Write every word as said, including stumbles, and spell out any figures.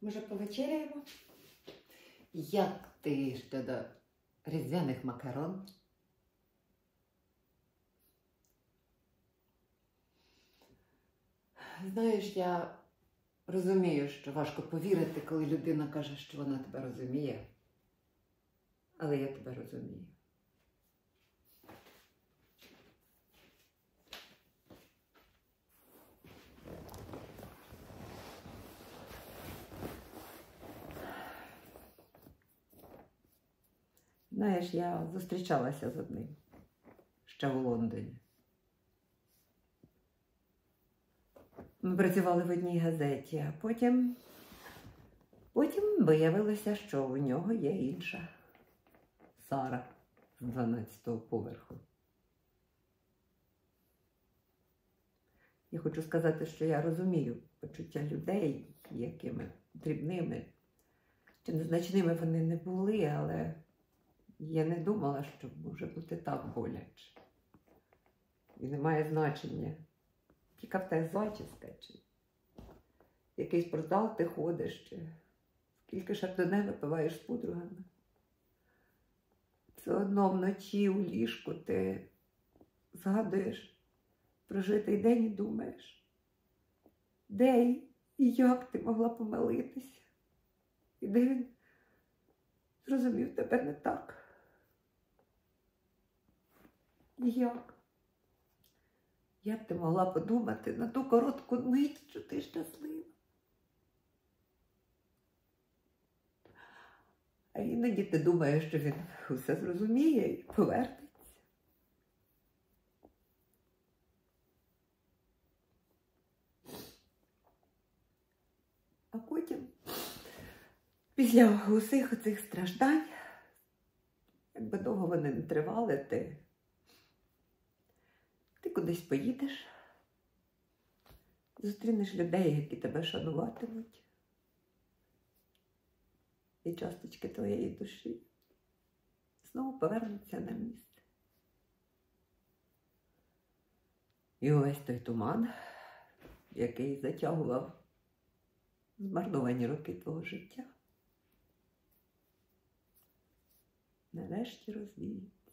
Може, повечеряємо? Як ти щодо різдвяних макарон? Знаєш, я розумію, що важко повірити, коли людина каже, що вона тебе розуміє. Але я тебе розумію. Знаєш, я зустрічалася з одним ще в Лондоні. Ми працювали в одній газеті, а потім, потім виявилося, що у нього є інша Сара з дванадцятого поверху. Я хочу сказати, що я розумію почуття людей, якими дрібними чи незначними вони не були, але я не думала, що може бути так боляче. І не має значення, яка в тебе зачіска, чи в який спортзал ти ходиш, чи скільки шардоне випиваєш з подругами. Все одно вночі у ліжку ти згадуєш прожитий день і думаєш, де і як ти могла помилитися, і де він зрозумів тебе не так. І як? Як ти могла подумати на ту коротку мить, що ти щаслива? А іноді ти думаєш, що він усе зрозуміє і повернеться. А потім, після усіх оцих страждань, якби довго вони не тривали, ти, ти кудись поїдеш, зустрінеш людей, які тебе шануватимуть, і часточки твоєї душі знову повернуться на місце. І увесь той туман, який затягував змарновані роки твого життя, нарешті розвіється.